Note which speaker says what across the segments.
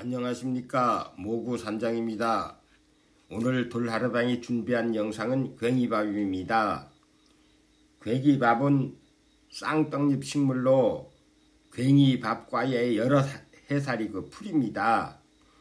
Speaker 1: 안녕하십니까. 모구산장입니다. 오늘 돌하루방이 준비한 영상은 괭이밥입니다. 괭이밥은 쌍떡잎 식물로 괭이밥과의 여러 해살이 풀입니다.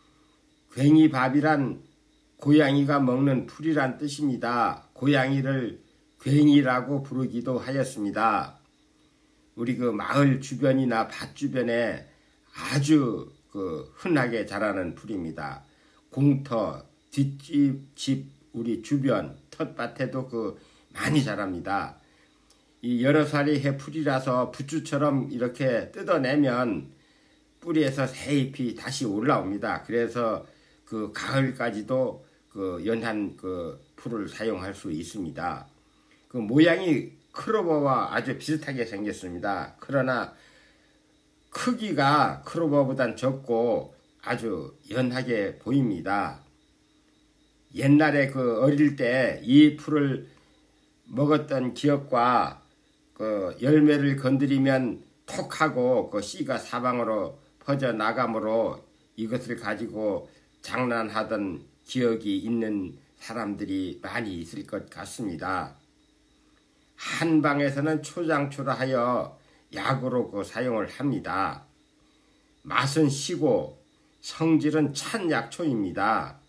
Speaker 1: 괭이밥이란 고양이가 먹는 풀이란 뜻입니다. 고양이를 괭이라고 부르기도 하였습니다. 우리 마을 주변이나 밭 주변에 아주 흔하게 자라는 풀입니다. 공터, 뒷집, 우리 주변, 텃밭에도 많이 자랍니다. 이 여러 살이 해풀이라서 부추처럼 이렇게 뜯어내면 뿌리에서 새 잎이 다시 올라옵니다. 그래서 가을까지도 연한 풀을 사용할 수 있습니다. 모양이 크로버와 아주 비슷하게 생겼습니다. 그러나 크기가 크로버보단 적고 아주 연하게 보입니다. 옛날에 어릴 때 이 풀을 먹었던 기억과 열매를 건드리면 톡하고 씨가 사방으로 퍼져나가므로 이것을 가지고 장난하던 기억이 있는 사람들이 많이 있을 것 같습니다. 한방에서는 초장초라 하여 약으로 사용을 합니다. 맛은 시고 성질은 찬 약초입니다.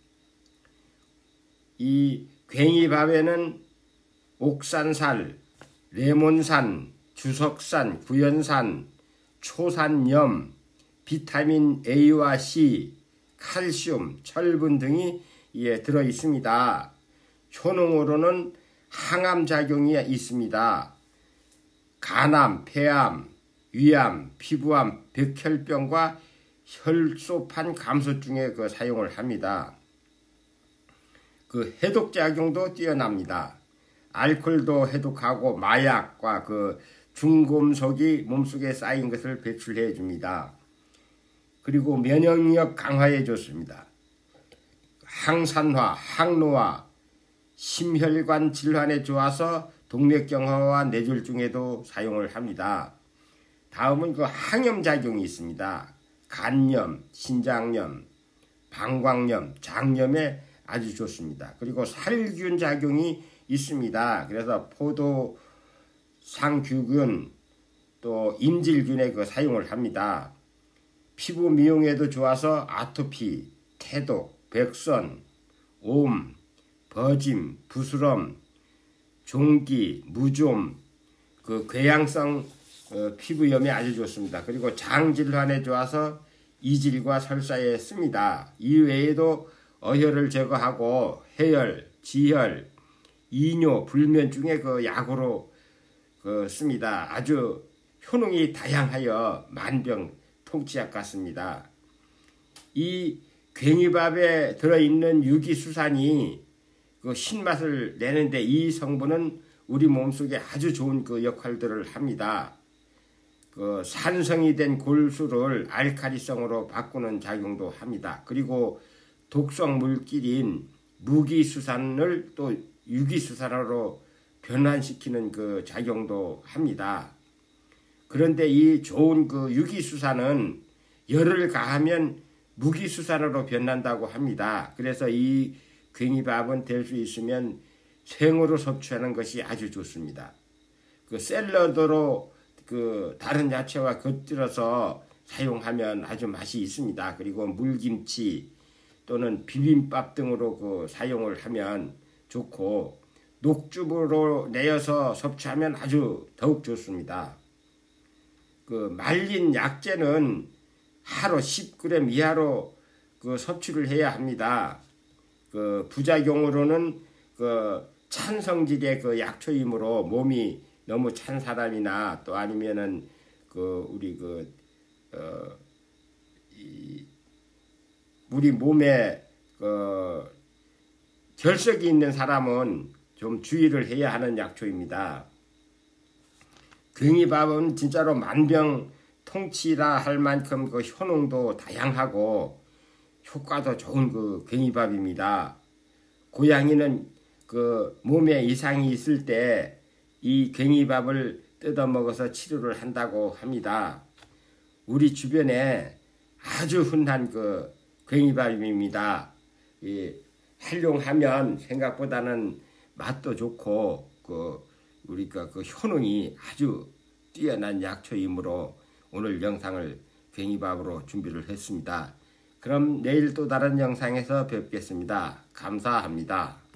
Speaker 1: 이 괭이밥에는 옥산살, 레몬산, 주석산, 구연산, 초산염, 비타민 A와 C, 칼슘, 철분 등이 들어 있습니다. 효능으로는 항암작용이 있습니다. 간암, 폐암, 위암, 피부암, 백혈병과 혈소판 감소증에 사용을 합니다. 해독작용도 뛰어납니다. 알코올도 해독하고 마약과 중금속이 몸속에 쌓인 것을 배출해 줍니다. 그리고 면역력 강화해 줬습니다. 항산화, 항노화, 심혈관 질환에 좋아서 동맥경화와 뇌졸중에도 사용을 합니다. 다음은 항염작용이 있습니다. 간염, 신장염, 방광염, 장염에 아주 좋습니다. 그리고 살균 작용이 있습니다. 그래서 포도상균 또 임질균에 사용을 합니다. 피부 미용에도 좋아서 아토피, 태독, 백선, 옴, 버짐, 부스럼, 종기, 무좀, 궤양성 피부염에 아주 좋습니다. 그리고 장질환에 좋아서 이질과 설사에 씁니다. 이외에도 어혈을 제거하고 해열, 지혈, 이뇨, 불면증에 약으로 씁니다. 아주 효능이 다양하여 만병통치약 같습니다. 이 괭이밥에 들어있는 유기수산이 신맛을 내는데 이 성분은 우리 몸속에 아주 좋은 역할들을 합니다. 산성이 된 골수를 알칼리성으로 바꾸는 작용도 합니다. 그리고 독성 물질인 무기수산을 또 유기수산으로 변환시키는 작용도 합니다. 그런데 이 좋은 유기수산은 열을 가하면 무기수산으로 변한다고 합니다. 그래서 이 괭이밥은 될 수 있으면 생으로 섭취하는 것이 아주 좋습니다. 샐러드로 다른 야채와 곁들여서 사용하면 아주 맛이 있습니다. 그리고 물김치 또는 비빔밥 등으로 사용을 하면 좋고 녹즙으로 내어서 섭취하면 아주 더욱 좋습니다. 말린 약재는 하루 10g 이하로 섭취를 해야 합니다. 부작용으로는 찬성질의 약초이므로 몸이 너무 찬 사람이나 또 아니면은 우리 몸에 결석이 있는 사람은 좀 주의를 해야 하는 약초입니다. 괭이밥은 진짜로 만병통치라 할 만큼 효능도 다양하고 효과도 좋은 괭이밥입니다. 고양이는 몸에 이상이 있을 때 이 괭이밥을 뜯어 먹어서 치료를 한다고 합니다. 우리 주변에 아주 흔한 괭이밥입니다. 활용하면 생각보다는 맛도 좋고 우리가 그 효능이 아주 뛰어난 약초이므로 오늘 영상을 괭이밥으로 준비를 했습니다. 그럼 내일 또 다른 영상에서 뵙겠습니다. 감사합니다.